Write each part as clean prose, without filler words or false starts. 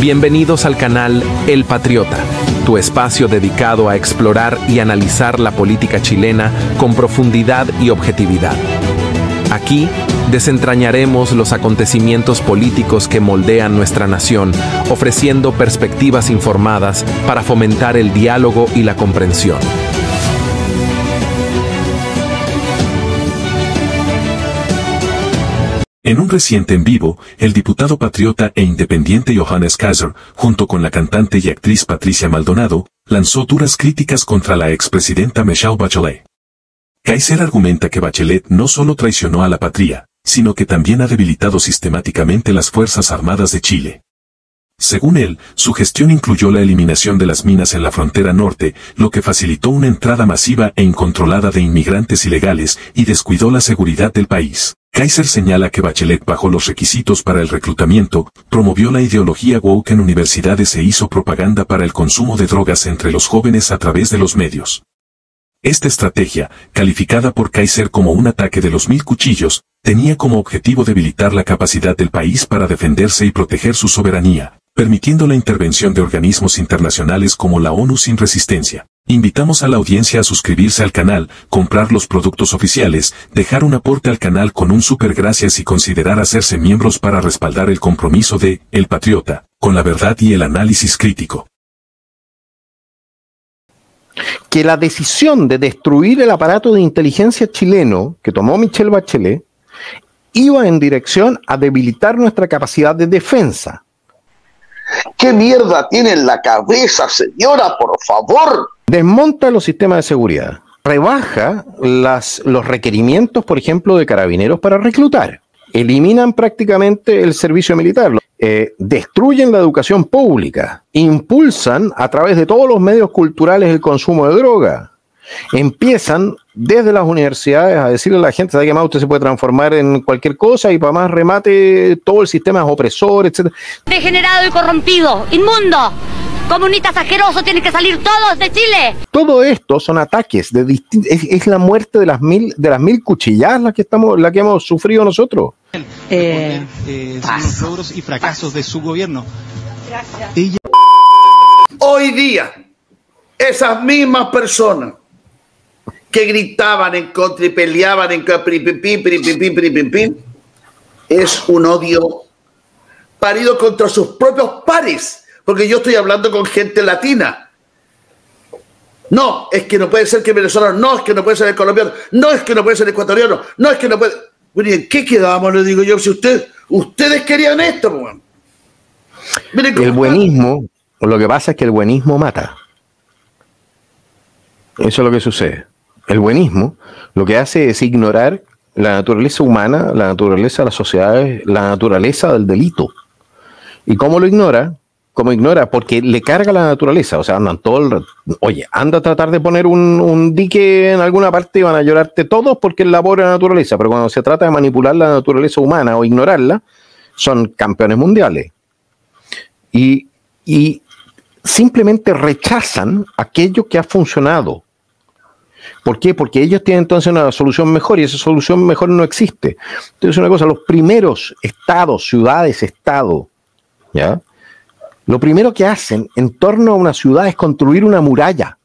Bienvenidos al canal El Patriota, tu espacio dedicado a explorar y analizar la política chilena con profundidad y objetividad. Aquí desentrañaremos los acontecimientos políticos que moldean nuestra nación, ofreciendo perspectivas informadas para fomentar el diálogo y la comprensión. En un reciente en vivo, el diputado patriota e independiente Johannes Kaiser, junto con la cantante y actriz Patricia Maldonado, lanzó duras críticas contra la expresidenta Michelle Bachelet. Kaiser argumenta que Bachelet no solo traicionó a la patria, sino que también ha debilitado sistemáticamente las Fuerzas Armadas de Chile. Según él, su gestión incluyó la eliminación de las minas en la frontera norte, lo que facilitó una entrada masiva e incontrolada de inmigrantes ilegales y descuidó la seguridad del país. Kaiser señala que Bachelet bajó los requisitos para el reclutamiento, promovió la ideología woke en universidades e hizo propaganda para el consumo de drogas entre los jóvenes a través de los medios. Esta estrategia, calificada por Kaiser como un ataque de los 1000 cuchillos, tenía como objetivo debilitar la capacidad del país para defenderse y proteger su soberanía, permitiendo la intervención de organismos internacionales como la ONU sin resistencia. Invitamos a la audiencia a suscribirse al canal, comprar los productos oficiales, dejar un aporte al canal con un super gracias y considerar hacerse miembros para respaldar el compromiso de El Patriota, con la verdad y el análisis crítico. Que la decisión de destruir el aparato de inteligencia chileno que tomó Michelle Bachelet iba en dirección a debilitar nuestra capacidad de defensa. ¿Qué mierda tiene en la cabeza, señora? Por favor. Desmonta los sistemas de seguridad. Rebaja los requerimientos, por ejemplo, de carabineros para reclutar. Eliminan prácticamente el servicio militar. Destruyen la educación pública. Impulsan a través de todos los medios culturales el consumo de droga. Empiezan desde las universidades a decirle a la gente, ¿sabe qué más? Usted se puede transformar en cualquier cosa y para más remate todo el sistema es opresor, etc. Degenerado y corrompido, inmundo, comunistas asquerosos, tienen que salir todos de Chile. Todo esto son ataques, es la muerte de las mil cuchilladas la que hemos sufrido nosotros. Los logros y fracasos de su gobierno. Gracias. Hoy día, esas mismas personas que gritaban en contra y peleaban en contra, es un odio parido contra sus propios pares, porque yo estoy hablando con gente latina. No, es que no puede ser que venezolano, no, es que no puede ser el colombiano, no, es que no puede ser ecuatoriano, no, es que no puede... Bueno, ¿en qué quedamos? Le digo yo, si ustedes querían esto, pues. Miren el buenismo, lo que pasa es que el buenismo mata. Eso es lo que sucede. El buenismo lo que hace es ignorar la naturaleza humana, la naturaleza de las sociedades, la naturaleza del delito. ¿Y cómo lo ignora? ¿Cómo ignora? Porque le carga la naturaleza. O sea, andan oye, anda a tratar de poner un dique en alguna parte y van a llorarte todos porque es la pobre naturaleza. Pero cuando se trata de manipular la naturaleza humana o ignorarla, son campeones mundiales. Y simplemente rechazan aquello que ha funcionado. ¿Por qué? Porque ellos tienen entonces una solución mejor y esa solución mejor no existe. Entonces, una cosa, los primeros estados, ciudades-estado, ¿ya? Lo primero que hacen en torno a una ciudad es construir una muralla.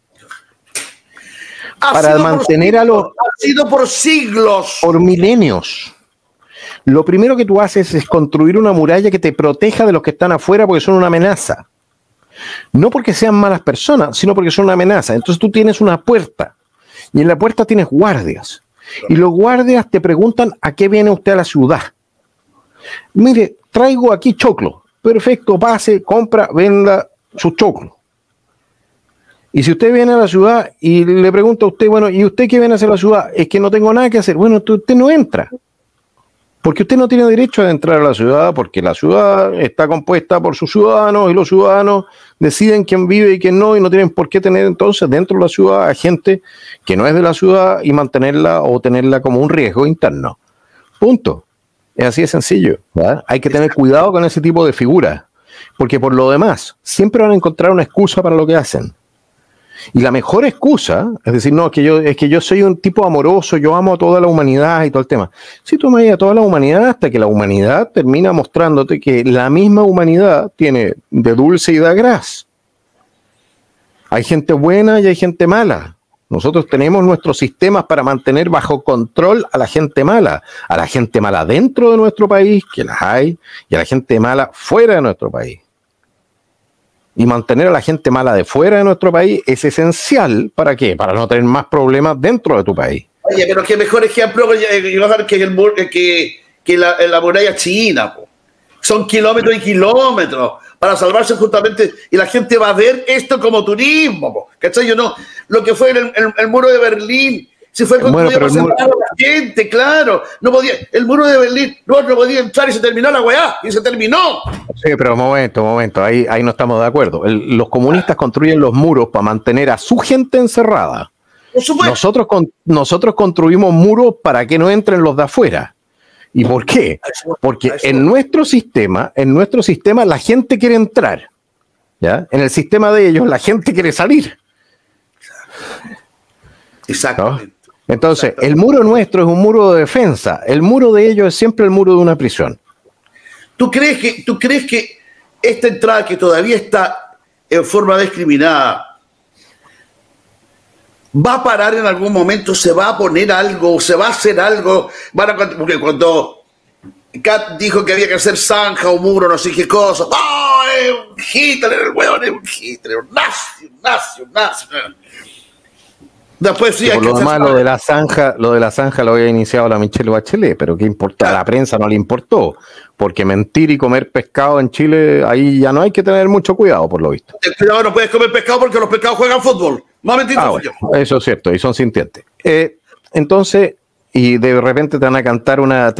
Para mantener a los... Ha sido por siglos. Por milenios. Lo primero que tú haces es construir una muralla que te proteja de los que están afuera porque son una amenaza. No porque sean malas personas, sino porque son una amenaza. Entonces tú tienes una puerta y en la puerta tienes guardias. Y los guardias te preguntan a qué viene usted a la ciudad. Mire, traigo aquí choclo. Perfecto, pase, compra, venda su choclo. Y si usted viene a la ciudad y le pregunta a usted, bueno, ¿y usted qué viene a hacer a la ciudad? Es que no tengo nada que hacer. Bueno, usted no entra. Porque usted no tiene derecho a entrar a la ciudad, porque la ciudad está compuesta por sus ciudadanos y los ciudadanos deciden quién vive y quién no, y no tienen por qué tener entonces dentro de la ciudad a gente que no es de la ciudad y mantenerla o tenerla como un riesgo interno. Punto. Es así de sencillo, ¿verdad? Hay que tener cuidado con ese tipo de figuras, porque por lo demás siempre van a encontrar una excusa para lo que hacen. Y la mejor excusa es decir, no, es que yo soy un tipo amoroso, yo amo a toda la humanidad y todo el tema. Si tú amas a toda la humanidad hasta que la humanidad termina mostrándote que la misma humanidad tiene de dulce y de gras. Hay gente buena y hay gente mala. Nosotros tenemos nuestros sistemas para mantener bajo control a la gente mala dentro de nuestro país, que las hay, y a la gente mala fuera de nuestro país. Y mantener a la gente mala de fuera de nuestro país es esencial. ¿Para qué? Para no tener más problemas dentro de tu país. Oye, pero qué mejor ejemplo que la muralla china. Po. Son kilómetros y kilómetros para salvarse justamente. Y la gente va a ver esto como turismo. Po. ¿Cachai? Yo no. Lo que fue el muro de Berlín. Se fue construido para salvar a la gente, claro. No podía, el muro de Berlín no podía entrar y se terminó la weá. Y se terminó. Sí, pero momento. Ahí no estamos de acuerdo. Los comunistas construyen los muros para mantener a su gente encerrada. Por supuesto. Nosotros construimos muros para que no entren los de afuera. ¿Y por qué? Porque en nuestro sistema la gente quiere entrar. ¿Ya? En el sistema de ellos la gente quiere salir. Exactamente. ¿No? Entonces, el muro nuestro es un muro de defensa. El muro de ellos es siempre el muro de una prisión. ¿Tú crees que esta entrada que todavía está en forma discriminada va a parar en algún momento? ¿Se va a poner algo? ¿Se va a hacer algo? Porque cuando Kat dijo que había que hacer zanja o muro, no sé qué cosa. ¡Oh, es un Hitler, el huevón es un Hitler, un nazi! Después sí, por lo demás, lo de la zanja lo había iniciado la Michelle Bachelet, pero ¿qué importa? A la prensa no le importó, porque mentir y comer pescado en Chile, ahí ya no hay que tener mucho cuidado, por lo visto. Cuidado, no puedes comer pescado porque los pescados juegan fútbol. Más mentira. Bueno, eso es cierto, y son sintientes. Entonces, y de repente te van a cantar una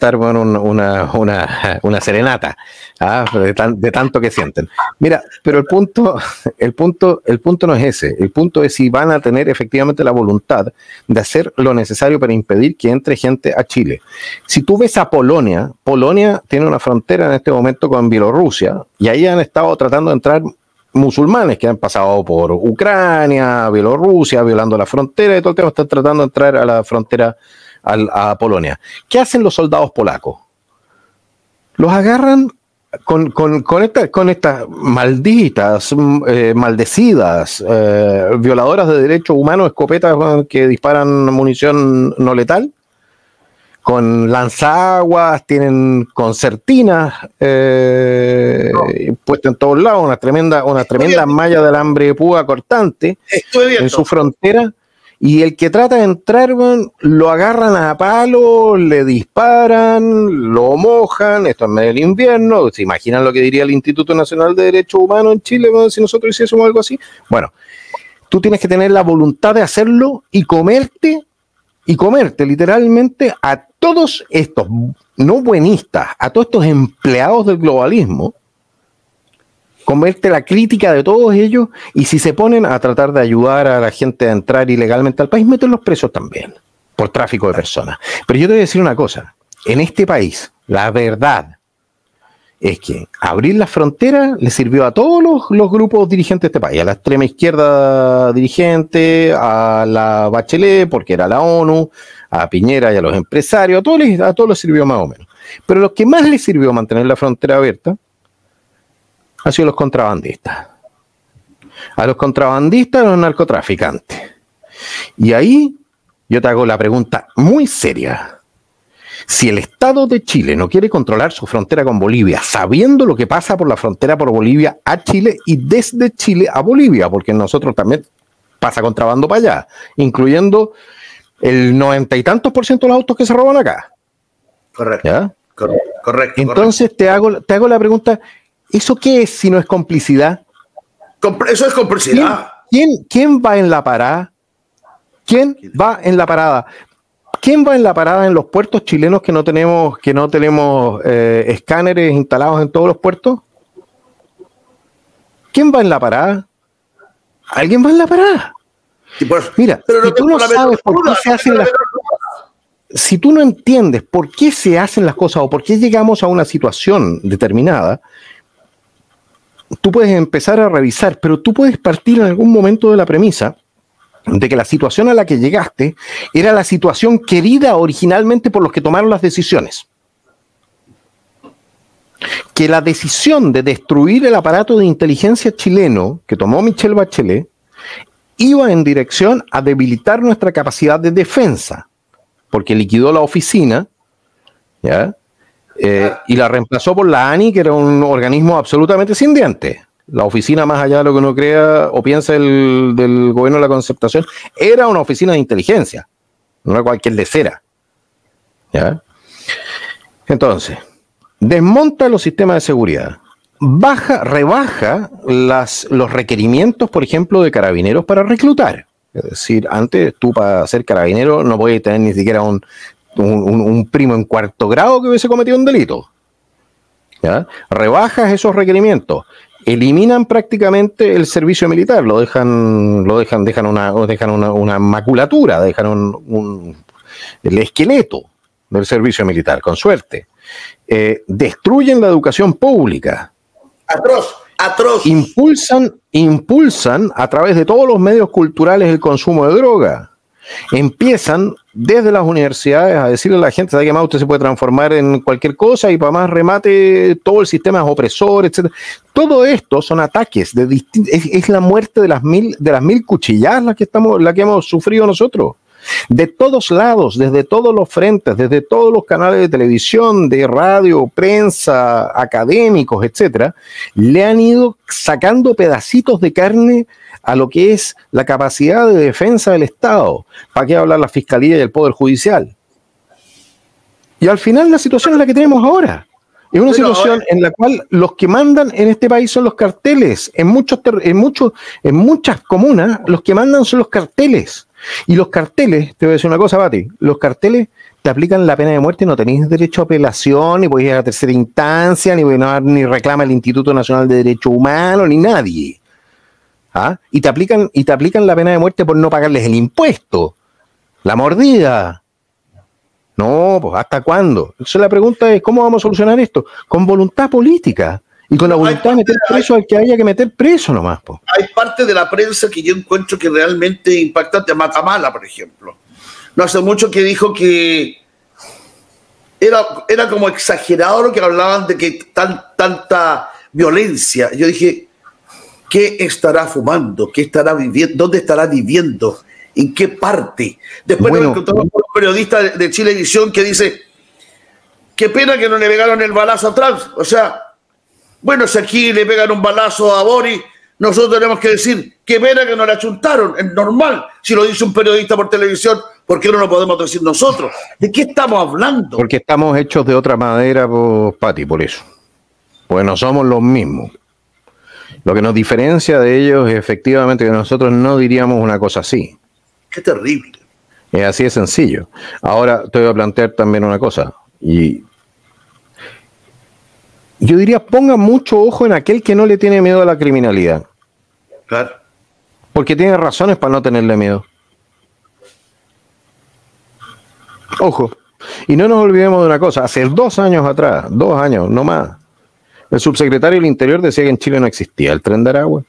serenata, de tanto que sienten. Mira, pero el punto no es ese. El punto es si van a tener efectivamente la voluntad de hacer lo necesario para impedir que entre gente a Chile. Si tú ves a Polonia tiene una frontera en este momento con Bielorrusia, y ahí han estado tratando de entrar musulmanes que han pasado por Ucrania, Bielorrusia, violando la frontera y todo el tema, están tratando de entrar a la frontera a Polonia. ¿Qué hacen los soldados polacos? Los agarran con estas malditas, maldecidas, violadoras de derechos humanos, escopetas que disparan munición no letal, con lanzaguas, tienen concertinas puestas en todos lados, una tremenda malla de alambre de púa cortante en su frontera, y el que trata de entrar, lo agarran a palo, le disparan, lo mojan. Esto en medio del invierno. ¿Se imaginan lo que diría el Instituto Nacional de Derechos Humanos en Chile si nosotros hiciésemos algo así? Bueno, tú tienes que tener la voluntad de hacerlo y comerte literalmente a todos estos no buenistas, a todos estos empleados del globalismo, comerte la crítica de todos ellos, y si se ponen a tratar de ayudar a la gente a entrar ilegalmente al país, meterlos presos también por tráfico de personas. Pero yo te voy a decir una cosa, en este país la verdad es que abrir las fronteras le sirvió a todos los grupos dirigentes de este país, a la extrema izquierda dirigente, a la Bachelet, porque era la ONU, a Piñera y a los empresarios, a todos les sirvió más o menos. Pero lo que más les sirvió mantener la frontera abierta ha sido los contrabandistas. A los contrabandistas, a los narcotraficantes. Y ahí yo te hago la pregunta muy seria. Si el Estado de Chile no quiere controlar su frontera con Bolivia, sabiendo lo que pasa por la frontera por Bolivia a Chile y desde Chile a Bolivia, porque nosotros también pasa contrabando para allá, incluyendo el 90 y tantos % de los autos que se roban acá. Correcto. ¿Ya? Correcto. Entonces te hago la pregunta, ¿eso qué es si no es complicidad? Eso es complicidad. ¿Quién va en la parada? ¿Quién va en la parada? ¿Quién va en la parada en los puertos chilenos que no tenemos escáneres instalados en todos los puertos? ¿Quién va en la parada? ¿Alguien va en la parada? Mira, si tú no sabes por qué se hacen las cosas, si tú no entiendes por qué se hacen las cosas o por qué llegamos a una situación determinada, tú puedes empezar a revisar, pero tú puedes partir en algún momento de la premisa de que la situación a la que llegaste era la situación querida originalmente por los que tomaron las decisiones. Que la decisión de destruir el aparato de inteligencia chileno que tomó Michelle Bachelet iba en dirección a debilitar nuestra capacidad de defensa, porque liquidó la oficina, ¿ya? Y la reemplazó por la ANI, que era un organismo absolutamente sin dientes. La oficina, más allá de lo que uno crea o piensa del gobierno de la concertación, era una oficina de inteligencia, no era cualquier lecera, ¿ya? Entonces, desmonta los sistemas de seguridad, rebaja los requerimientos, por ejemplo, de carabineros para reclutar. Es decir, antes tú para ser carabinero no podías tener ni siquiera un primo en cuarto grado que hubiese cometido un delito, ¿ya? Rebajas esos requerimientos, eliminan prácticamente el servicio militar, dejan una maculatura, dejan el esqueleto del servicio militar, con suerte. Destruyen la educación pública. Atroz. Impulsan a través de todos los medios culturales el consumo de droga. Empiezan desde las universidades a decirle a la gente, ¿sabe qué más? Usted se puede transformar en cualquier cosa y para más remate todo el sistema es opresor, etc. Todo esto son ataques, es la muerte de las mil cuchilladas la que hemos sufrido nosotros. De todos lados, desde todos los frentes, desde todos los canales de televisión, de radio, prensa, académicos, etcétera, le han ido sacando pedacitos de carne a lo que es la capacidad de defensa del Estado. ¿Para qué hablar la Fiscalía y el Poder Judicial? Y al final la situación es la que tenemos ahora. Es una situación en la cual los que mandan en este país son los carteles. En muchas comunas los que mandan son los carteles. Y los carteles, te voy a decir una cosa, Pati, los carteles te aplican la pena de muerte y no tenéis derecho a apelación, ni podéis ir a tercera instancia, ni reclama el Instituto Nacional de Derechos Humanos, ni nadie. ¿Ah? Y te aplican la pena de muerte por no pagarles el impuesto, la mordida. No, pues ¿hasta cuándo? Entonces la pregunta es, ¿cómo vamos a solucionar esto? Con voluntad política. Y con la voluntad de meter preso al que haya que meter preso nomás. Po. Hay parte de la prensa que yo encuentro que realmente impactante. Matamala, por ejemplo. No hace mucho que dijo que era como exagerado lo que hablaban de que tanta violencia. Yo dije, ¿qué estará fumando? ¿Qué estará viviendo? ¿Dónde estará viviendo? ¿En qué parte? Después nos encontramos con un periodista de Chilevisión que dice, qué pena que no le pegaron el balazo a Trump. O sea, bueno, si aquí le pegan un balazo a Boris, nosotros tenemos que decir, qué pena que no le achuntaron, es normal. Si lo dice un periodista por televisión, ¿por qué no lo podemos decir nosotros? ¿De qué estamos hablando? Porque estamos hechos de otra madera, Pati, por eso. Pues no somos los mismos. Lo que nos diferencia de ellos es efectivamente que nosotros no diríamos una cosa así. Qué terrible. Es así de sencillo. Ahora te voy a plantear también una cosa, y yo diría, ponga mucho ojo en aquel que no le tiene miedo a la criminalidad. Claro. Porque tiene razones para no tenerle miedo. Ojo. Y no nos olvidemos de una cosa. Hace 2 años atrás, 2 años, no más, el subsecretario del Interior decía que en Chile no existía el tren de Aragua.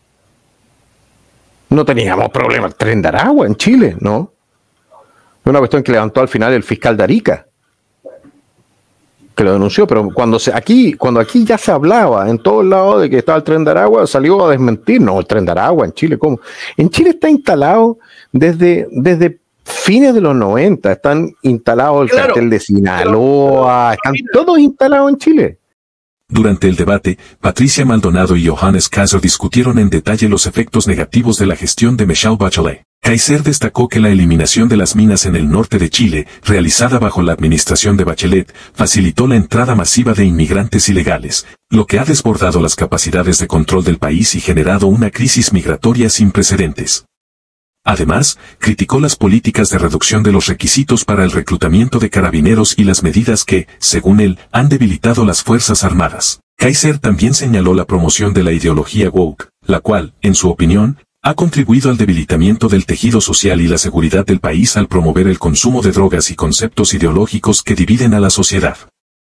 No teníamos problema el tren de Aragua en Chile, ¿no? Es una cuestión que levantó al final el fiscal de Arica, que lo denunció, pero cuando aquí ya se hablaba en todos lados de que estaba el tren de Aragua, salió a desmentir. No, el tren de Aragua en Chile, ¿cómo? En Chile está instalado desde fines de los 90, están instalados el cartel de Sinaloa, están todos instalados en Chile. Durante el debate, Patricia Maldonado y Johannes Kaiser discutieron en detalle los efectos negativos de la gestión de Michelle Bachelet. Kaiser destacó que la eliminación de las minas en el norte de Chile, realizada bajo la administración de Bachelet, facilitó la entrada masiva de inmigrantes ilegales, lo que ha desbordado las capacidades de control del país y generado una crisis migratoria sin precedentes. Además, criticó las políticas de reducción de los requisitos para el reclutamiento de carabineros y las medidas que, según él, han debilitado las Fuerzas Armadas. Kaiser también señaló la promoción de la ideología woke, la cual, en su opinión, ha contribuido al debilitamiento del tejido social y la seguridad del país al promover el consumo de drogas y conceptos ideológicos que dividen a la sociedad.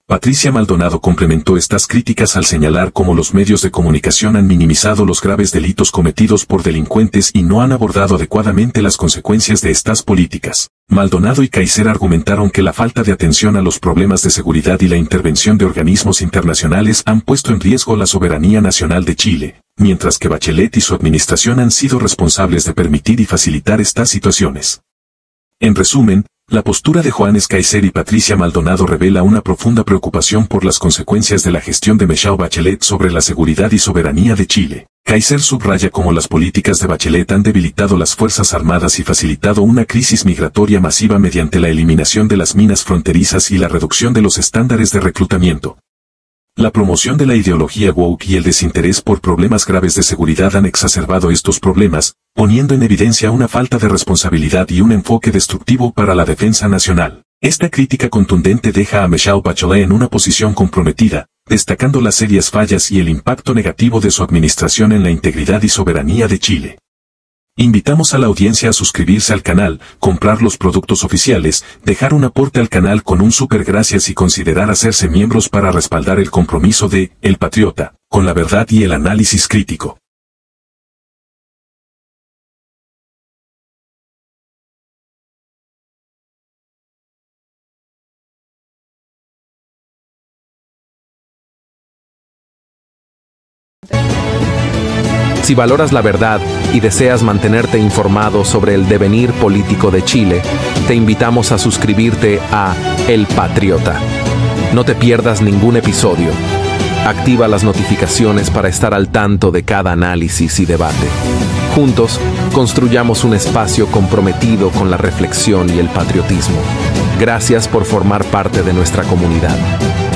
Patricia Maldonado complementó estas críticas al señalar cómo los medios de comunicación han minimizado los graves delitos cometidos por delincuentes y no han abordado adecuadamente las consecuencias de estas políticas. Maldonado y Kaiser argumentaron que la falta de atención a los problemas de seguridad y la intervención de organismos internacionales han puesto en riesgo la soberanía nacional de Chile, mientras que Bachelet y su administración han sido responsables de permitir y facilitar estas situaciones. En resumen, la postura de Johannes Kaiser y Patricia Maldonado revela una profunda preocupación por las consecuencias de la gestión de Michelle Bachelet sobre la seguridad y soberanía de Chile. Kaiser subraya cómo las políticas de Bachelet han debilitado las Fuerzas Armadas y facilitado una crisis migratoria masiva mediante la eliminación de las minas fronterizas y la reducción de los estándares de reclutamiento. La promoción de la ideología woke y el desinterés por problemas graves de seguridad han exacerbado estos problemas, poniendo en evidencia una falta de responsabilidad y un enfoque destructivo para la defensa nacional. Esta crítica contundente deja a Michelle Bachelet en una posición comprometida, destacando las serias fallas y el impacto negativo de su administración en la integridad y soberanía de Chile. Invitamos a la audiencia a suscribirse al canal, comprar los productos oficiales, dejar un aporte al canal con un super gracias y considerar hacerse miembros para respaldar el compromiso de El Patriota, con la verdad y el análisis crítico. Si valoras la verdad y deseas mantenerte informado sobre el devenir político de Chile, te invitamos a suscribirte a El Patriota. No te pierdas ningún episodio. Activa las notificaciones para estar al tanto de cada análisis y debate. Juntos, construyamos un espacio comprometido con la reflexión y el patriotismo. Gracias por formar parte de nuestra comunidad.